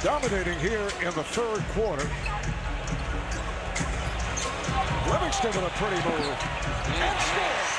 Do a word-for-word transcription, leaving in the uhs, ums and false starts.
dominating here in the third quarter. Livingston with a pretty move. And score.